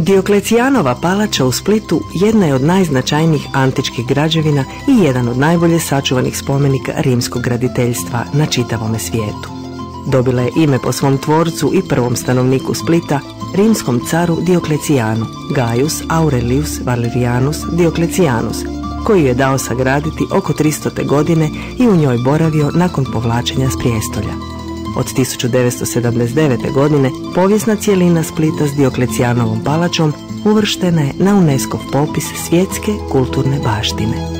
Dioklecijanova palača u Splitu jedna je od najznačajnijih antičkih građevina i jedan od najbolje sačuvanih spomenika rimskog graditeljstva na čitavome svijetu. Dobila je ime po svom tvorcu i prvom stanovniku Splita, rimskom caru Dioklecijanu, Gaius Aurelius Valerianus Dioklecijanus, koji je dao sagraditi oko 300. godine i u njoj boravio nakon povlačenja s prijestolja. Od 1979. godine povijesna cjelina Splita s Dioklecijanovom palačom uvrštena je na UNESCO popis svjetske kulturne baštine.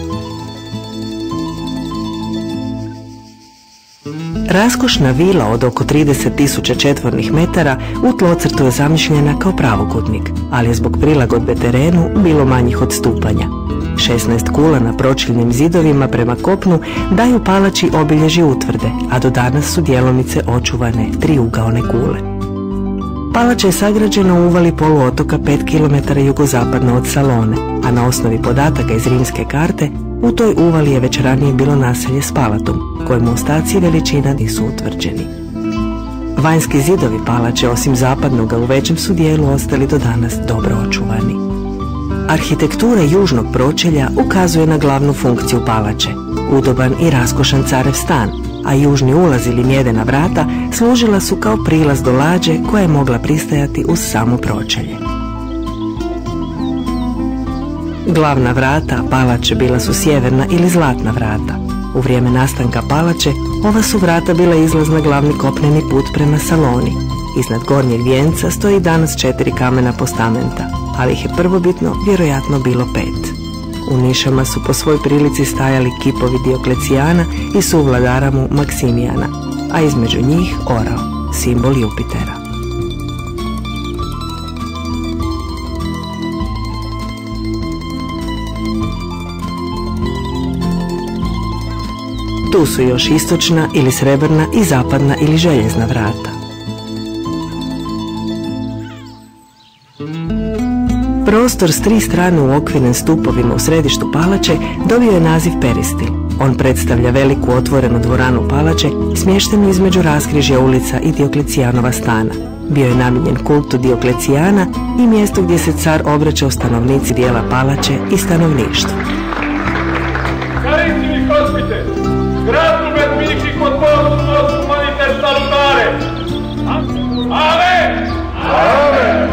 Raskošna vila od oko 30.000 četvornih metara u tlocrtu je zamišljena kao pravokutnik, ali je zbog prilagodbe terenu bilo manjih odstupanja. 16 kula na pročiljnim zidovima prema kopnu daju palači obilježje utvrde, a do danas su djelomice očuvane triugaone kule. Palača je sagrađena u uvali poluotoka 5 km jugozapadno od Salone, a na osnovi podataka iz rimske karte u toj uvali je već ranije bilo naselje Spalatum, kojemu ostaci i veličina nisu utvrđeni. Vanjski zidovi palače, osim zapadnoga, u većem su dijelu ostali do danas dobro očuvani. Arhitektura južnog pročelja ukazuje na glavnu funkciju palače, udoban i raskošan carev stan, a južni ulaz ili mjedena vrata služila su kao prilaz do lađe koja je mogla pristajati uz samo pročelje. Glavna vrata palače bila su sjeverna ili zlatna vrata. U vrijeme nastanka palače ova su vrata bila izlaz na glavni kopneni put prema Saloni. Iznad gornjeg vijenca stoji danas 4 kamena postamenta, ali ih je prvobitno vjerojatno bilo 5. U nišama su po svoj prilici stajali kipovi Dioklecijana i suvladara mu Maksimijana, a između njih orao, simbol Jupitera. Tu su još istočna ili srebrna i zapadna ili željezna vrata. Prostor s 3 strane uokviren stupovima u središtu palače dobio je naziv peristil. On predstavlja veliku otvorenu dvoranu palače smještenu između raskrižja ulica i Dioklecijanova stana. Bio je namijenjen kultu Dioklecijana i mjesto gdje se car obraćao stanovnici dijela palače i stanovništvu. Carissimi ospite, gratum et mihi quod possumus humaniter salutare. Amen! Amen!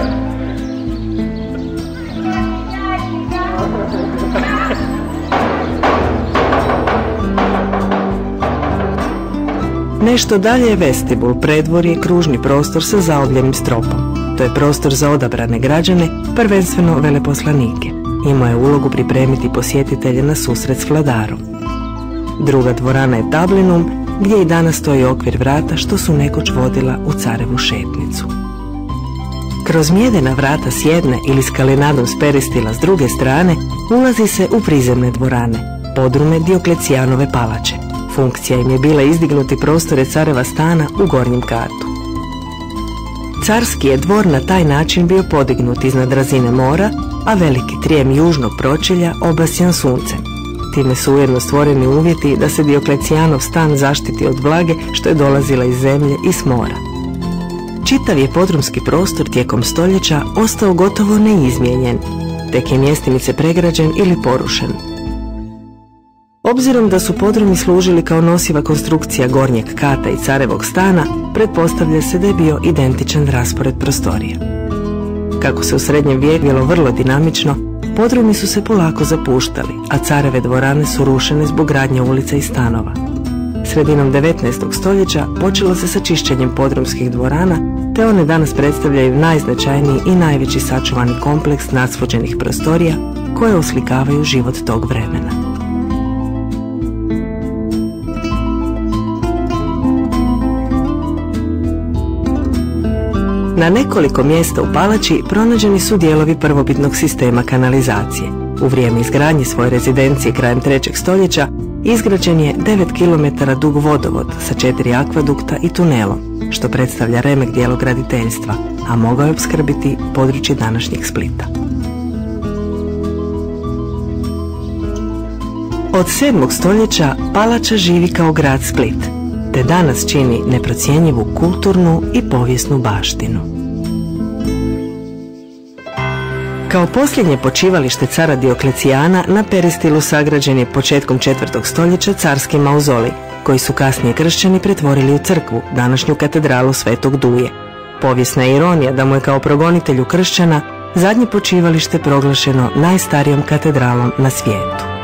Nešto dalje je vestibul, predvorje, kružni prostor sa zaobljenim stropom. To je prostor za odabrane građane, prvenstveno veleposlanike. Imao je ulogu pripremiti posjetitelje na susret s vladarom. Druga dvorana je tablinum, gdje i danas stoji okvir vrata što su nekoć vodila u carevu šetnicu. Kroz mjedena vrata s jedne ili skalinadom s peristila s druge strane ulazi se u prizemne dvorane, podrume Dioklecijanove palače. Funkcija im je bila izdignuti prostore careva stana u gornjem katu. Carski je dvor na taj način bio podignut iznad razine mora, a veliki trijem južnog pročelja obasjan suncem. Time su ujedno stvoreni uvjeti da se Dioklecijanov stan zaštiti od vlage što je dolazila iz zemlje i s mora. Čitav je podrumski prostor tijekom stoljeća ostao gotovo neizmijenjen, tek je mjestimice pregrađen ili porušen. Obzirom da su podrumi služili kao nosiva konstrukcija gornjeg kata i carevog stana, pretpostavlja se da je bio identičan raspored prostorija. Kako se u srednjem vijeku bilo vrlo dinamično, podrumi su se polako zapuštali, a careve dvorane su rušene zbog gradnje ulica i stanova. Sredinom 19. stoljeća počelo se sa čišćenjem podrumskih dvorana, te one danas predstavljaju najznačajniji i najveći sačuvani kompleks nasvođenih prostorija koje oslikavaju život tog vremena. Na nekoliko mjesta u palači pronađeni su dijelovi prvobitnog sistema kanalizacije. U vrijeme izgradnje svoje rezidencije krajem 3. stoljeća izgrađen je 9 km dug vodovod sa 4 akvadukta i tunelom, što predstavlja remek dijela graditeljstva, a mogao je opskrbiti područje današnjeg Splita. Od 7. stoljeća palača živi kao grad Split, te danas čini neprocjenjivu kulturnu i povijesnu baštinu. Kao posljednje počivalište cara Dioklecijana na Peristilu sagrađen je početkom 4. stoljeća carski mauzolij, koji su kasnije kršćani pretvorili u crkvu, današnju katedralu Svetog Duje. Povijesna je ironija da mu je kao progonitelju kršćana zadnje počivalište proglašeno najstarijom katedralom na svijetu.